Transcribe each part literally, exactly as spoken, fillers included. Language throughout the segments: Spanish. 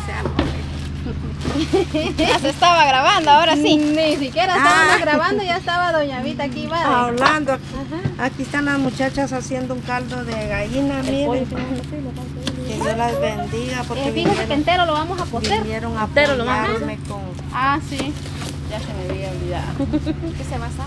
dice algo. Ya se estaba grabando, ahora sí. Ni siquiera estábamos ah. grabando, ya estaba doña Vita aquí, ¿vale? Hablando. Ajá. Aquí están las muchachas haciendo un caldo de gallina, miren. Que Dios las bendiga. Porque eh, fíjate que entero lo vamos a poner. Vinieron a apoyarme con... Ah, sí. Ya se me había olvidado. ¿Qué se va a hacer?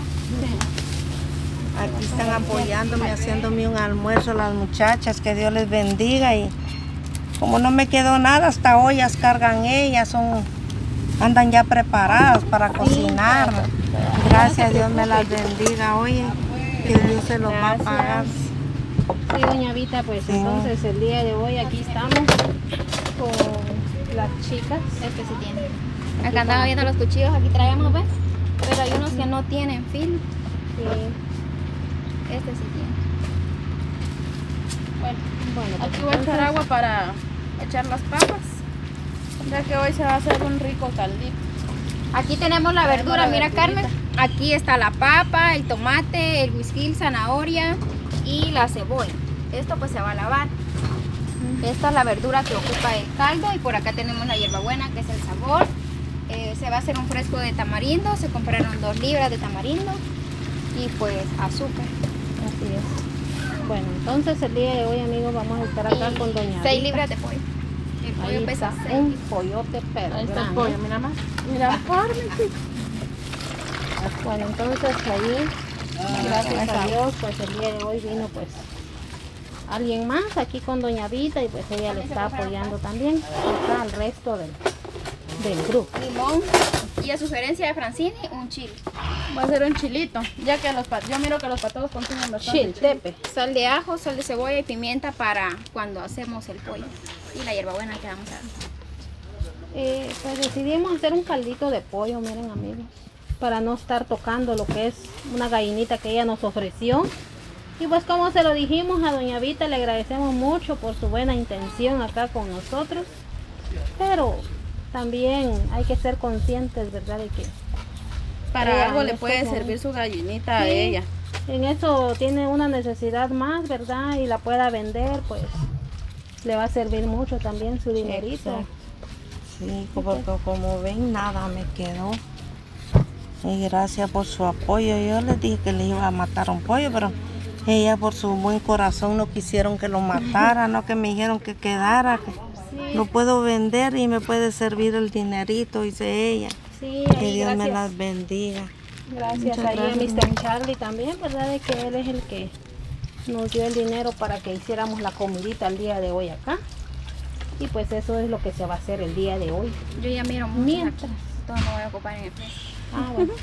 Aquí están apoyándome, haciéndome un almuerzo las muchachas. Que Dios les bendiga. Y como no me quedó nada, hasta ollas cargan ellas, son, andan ya preparadas para cocinar. Gracias a Dios me las bendiga, oye, que Dios se los va a pagar. Sí, doña Vita, pues sí. Entonces el día de hoy aquí estamos con las chicas. Este sí tiene. Acá andaba viendo los cuchillos, aquí traemos, ¿ves? Pero hay unos que no tienen fin. Sí. Este sí tiene. Bueno, bueno aquí voy a echar agua para echar las papas, ya que hoy se va a hacer un rico caldito. Aquí tenemos la verdura, mira Carmen, aquí está la papa, el tomate, el whisky, zanahoria y la cebolla. Esto pues se va a lavar. Esta es la verdura que ocupa el caldo y por acá tenemos la hierbabuena, que es el sabor. Eh, se va a hacer un fresco de tamarindo, se compraron dos libras de tamarindo y pues azúcar. Así es. Bueno, entonces el día de hoy, amigos, vamos a estar acá y con doña seis Vita. libras de pollo. El pollo ahí pesa está seis. Un pollote pero ahí está grande. El pollo, mira más. Mira, Carmen. Bueno, entonces ahí, gracias a Dios, pues el día de hoy vino pues alguien más aquí con doña Vita y pues ella le está apoyando también acá al resto del, del grupo. Limón y a sugerencia de Francine, un chile. Va a ser un chilito, ya que los yo miro que los patos consumen bastante chiltepe. Sal de ajo, sal de cebolla y pimienta para cuando hacemos el pollo. Y la hierbabuena que vamos a dar. Eh, pues decidimos hacer un caldito de pollo, miren amigos, para no estar tocando lo que es una gallinita que ella nos ofreció. Y pues como se lo dijimos a doña Vita, le agradecemos mucho por su buena intención acá con nosotros. Pero también hay que ser conscientes, ¿verdad? De que para algo le puede servir su gallinita sí, a ella. En eso tiene una necesidad más, ¿verdad? Y la pueda vender, pues le va a servir mucho también su dinerito. Exacto. Sí, porque como ven, nada me quedó. Y gracias por su apoyo. Yo les dije que le iba a matar un pollo, pero ella por su buen corazón no quisieron que lo matara, no que me dijeron que quedara, que sí. Lo puedo vender y me puede servir el dinerito, dice ella. Sí, que Dios gracias. me las bendiga. Gracias ahí a mister Charlie también, ¿verdad? De que él es el que nos dio el dinero para que hiciéramos la comidita el día de hoy acá. Y pues eso es lo que se va a hacer el día de hoy. Yo ya miro mucho. Mientras. Todo me voy a ocupar en el precio. Ah, bueno.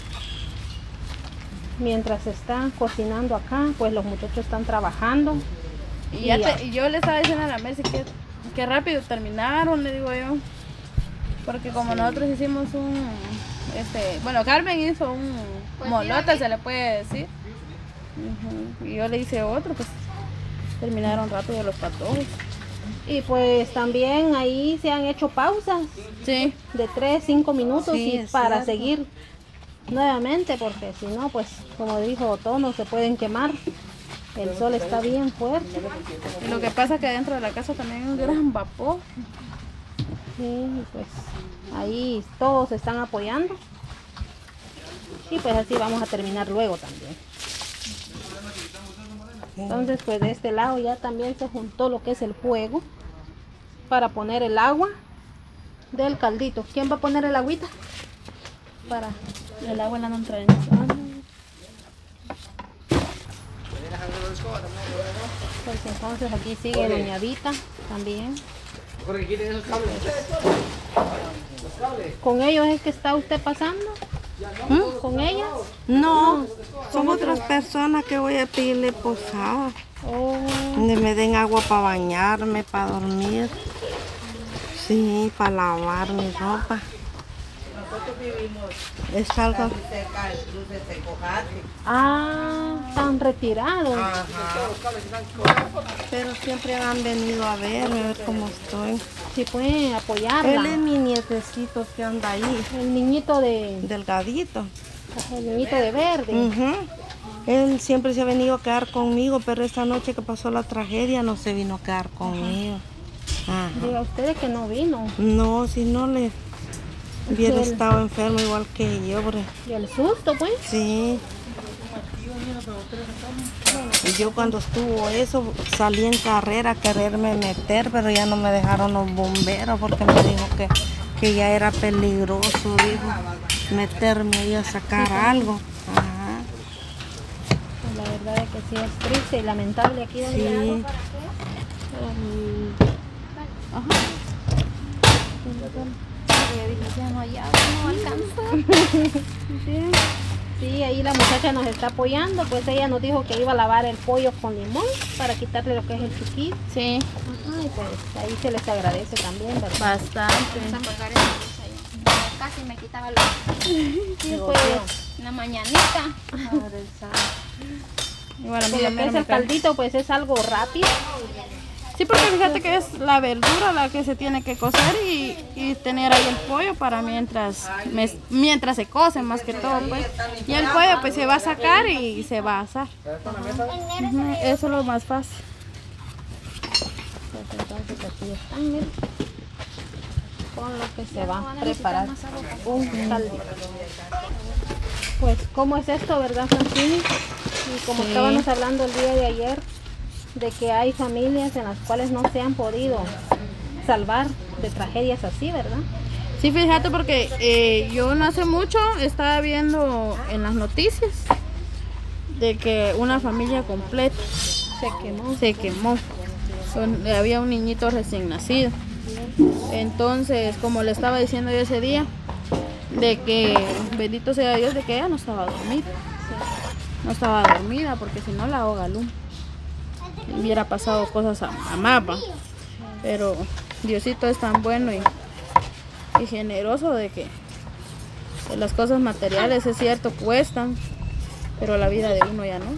Mientras están cocinando acá, pues los muchachos están trabajando. Y, ya te, y yo le estaba diciendo a la Mercy que, que rápido terminaron, le digo yo. Porque como sí. Nosotros hicimos un, este, bueno, Carmen hizo un pues molote, se le puede decir. Uh-huh. Y yo le hice otro, pues terminaron rápido los patojos. Y pues también ahí se han hecho pausas sí. de tres, cinco minutos sí, y para cierto. Seguir nuevamente, porque si no, pues como dijo Tono, se pueden quemar. El sol está bien fuerte. Y lo que pasa es que dentro de la casa también hay un gran vapor. Sí, pues ahí todos se están apoyando. Y pues así vamos a terminar luego también. Entonces pues de este lado ya también se juntó lo que es el fuego para poner el agua del caldito. ¿Quién va a poner el agüita? Para el agua la no traen. Pues entonces aquí sigue doña Vita también. ¿Con ellos es que está usted pasando? ¿Mm? ¿Con ellas? No, son otras personas que voy a pedirle posada. Oh. Donde me den agua para bañarme, para dormir. Sí, para lavar mi ropa. Nosotros vivimos es algo cerca del cruz de Tecojate. Ah, están retirados. Ajá. Pero siempre han venido a verme, a ver cómo estoy. Si pueden apoyarla. Él es mi nietecito que anda ahí. El niñito de... Delgadito. El niñito de verde. Uh-huh. Él siempre se ha venido a quedar conmigo, pero esta noche que pasó la tragedia no se vino a quedar conmigo. Ajá. Diga usted que no vino. No, si no le hubiera Sí. estado enfermo igual que yo, pero Y el susto, pues. sí. Y yo cuando estuvo eso, salí en carrera a quererme meter, pero ya no me dejaron los bomberos porque me dijo que, que ya era peligroso, dijo, meterme ahí a sacar algo. Ajá. Pues la verdad es que sí es triste y lamentable aquí donde Sí. Ya no hay agua, no alcanza. Sí. Sí, ahí la muchacha nos está apoyando, pues ella nos dijo que iba a lavar el pollo con limón para quitarle lo que es el chiquito. Sí, Ajá, y pues ahí se les agradece también, ¿verdad? bastante. Vamos a colgar esa luz ahí. Casi me quitaba la, Sí, pues, la mañanita. Padre Santo. Igual a mí Con la lo que mera es me el cae. caldito, pues es algo rápido. Sí, porque fíjate que es la verdura la que se tiene que cocer y, y tener ahí el pollo para mientras me- mientras se cose más que todo, pues. Y el pollo pues se va a sacar y se va a asar. Ujú, eso es lo más fácil. Pues entonces aquí están, miren, con lo que se va a preparar un caldito. Pues, ¿cómo es esto, verdad, Francini? Y como Sí. estábamos hablando el día de ayer, de que hay familias en las cuales no se han podido salvar de tragedias así, ¿verdad? Sí, fíjate porque eh, yo no hace mucho estaba viendo en las noticias de que una familia completa Se quemó. se quemó. Son- había un niñito recién nacido. Entonces, como le estaba diciendo yo ese día, de que bendito sea Dios de que ella no estaba dormida. No estaba dormida porque si no la ahoga Lum. Hubiera pasado cosas a, a más, va. Pero Diosito es tan bueno y, y generoso de que, que las cosas materiales, es cierto, cuestan, pero la vida de uno ya no.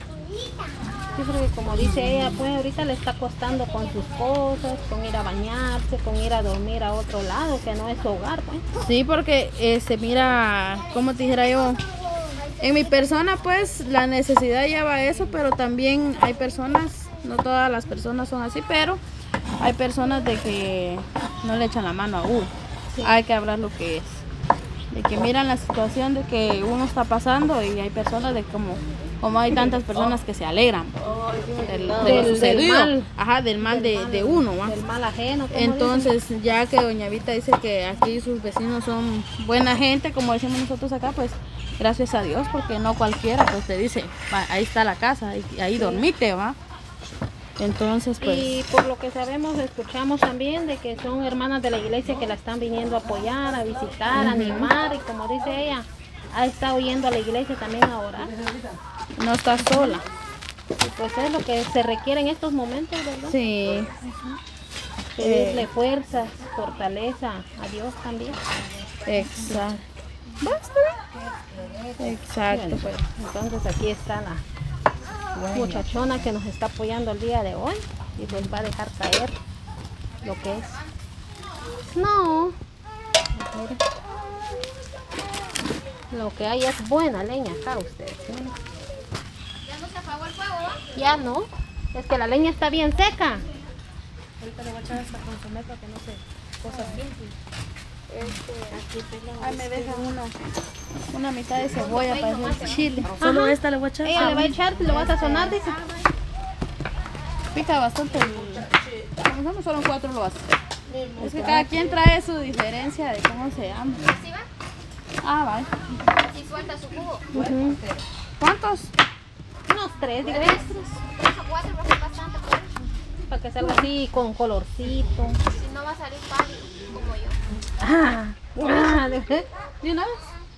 Sí, porque como dice ella, pues ahorita le está costando con sus cosas, con ir a bañarse, con ir a dormir a otro lado, que no es su hogar, pues. Sí, porque este, mira, como te dijera yo, en mi persona pues la necesidad lleva a eso, pero también hay personas, no todas las personas son así, pero hay personas de que no le echan la mano a uno. Hay que hablar lo que es. De que miran la situación de que uno está pasando y hay personas de como, como hay tantas personas que se alegran del, de lo Del- del sucedido. mal. Ajá, del mal de, de uno, ¿va? Del mal ajeno. como Entonces, ya que doña Vita dice que aquí sus vecinos son buena gente, como decimos nosotros acá, pues gracias a Dios, porque no cualquiera pues te dice, "Va, ahí está la casa, ahí, ahí dormite, va". Entonces, dicen. pues, Y por lo que sabemos, escuchamos también de que son hermanas de la iglesia que la están viniendo a apoyar, a visitar, a animar, y como dice ella, ha estado yendo a la iglesia también a orar. no está sola. Y pues es lo que se requiere en estos momentos, ¿verdad? Sí, Pedirle fuerzas, fortaleza a Dios también. exacto. Exacto, Bueno, pues. entonces aquí está la muchachona que nos está apoyando el día de hoy y pues va a dejar caer lo que es. No, miren. Lo que hay es buena leña acá, ustedes. Miren. Ya no se apagó el fuego, ¿va? Ya no, es que la leña está bien seca. Ahorita le voy a echar hasta consomé para que no se cosas bien. Ay, me dejan una, una mitad de cebolla para hacer chile. Solo esta le voy a echar. Ella le va a echar, lo va a sazonar, dice. Pica bastante. el- Como somos solo cuatro lo hace. Es que cada quien trae su diferencia de cómo se llama. ¿Sí va? Ah, vale. Si suelta su jugo. ¿Cuántos? Unos tres, digo, Tres, tres o cuatro, porque es bastante. Pues. para que salga así con colorcito. Si no va a salir pálido, como yo. Ah, ah, ¿de qué? ¿De una vez?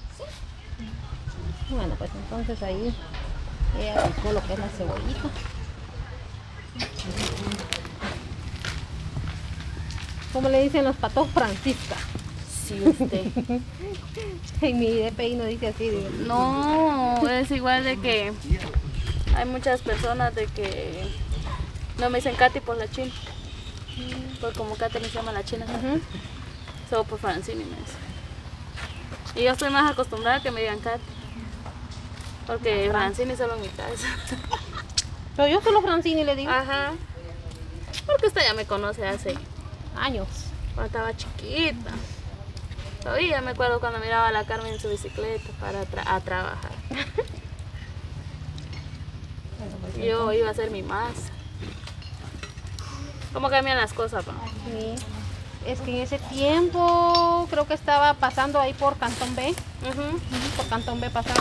Bueno, pues entonces ahí ella picó lo que es la cebollita. ¿Cómo le dicen los patos, Francisca? Sí, usted. En mi D P I no dice así. Digo. No, es igual de que hay muchas personas de que no me dicen Katy por la china. Por como Katy me llama la china. Ujú. Solo por Francini me dice. Y yo estoy más acostumbrada a que me digan Katy. Porque Francini solo en mi casa. Pero yo solo Francini le digo. Ajá. Porque usted ya me conoce hace años. Cuando estaba chiquita. Todavía me acuerdo cuando miraba a la Carmen en su bicicleta para tra a trabajar. Yo iba a hacer mi masa. ¿Cómo cambian las cosas, pa? Sí. Es que en ese tiempo creo que estaba pasando ahí por Cantón B. Uh-huh. Ujú, por Cantón B pasaba.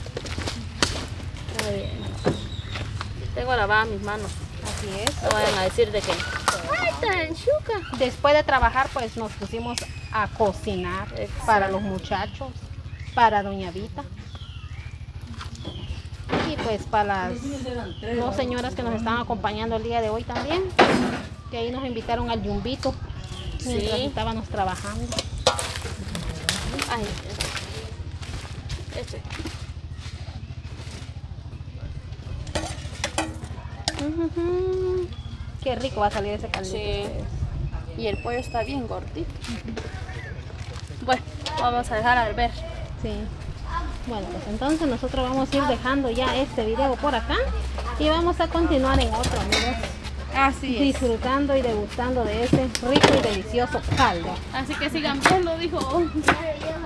Muy bien. Tengo lavadas mis manos. Así es. No vayan a decir de que ¡ay, tan chuca! Después de trabajar, pues nos pusimos a cocinar. Exacto. Para los muchachos, para Doña Vita. Y pues para las dos señoras que nos están acompañando el día de hoy también. Que ahí nos invitaron al yumbito mientras Sí. estábamos trabajando. Ay, ese. Ujujú. Qué rico va a salir ese caldito. Sí. Y el pollo está bien gordito. Bueno, vamos a dejar al ver. Sí. Bueno, pues entonces nosotros vamos a ir dejando ya este video por acá y vamos a continuar en otro, amigos. Así es. Disfrutando y degustando de ese rico y delicioso caldo. Así que sigan viendo, dijo.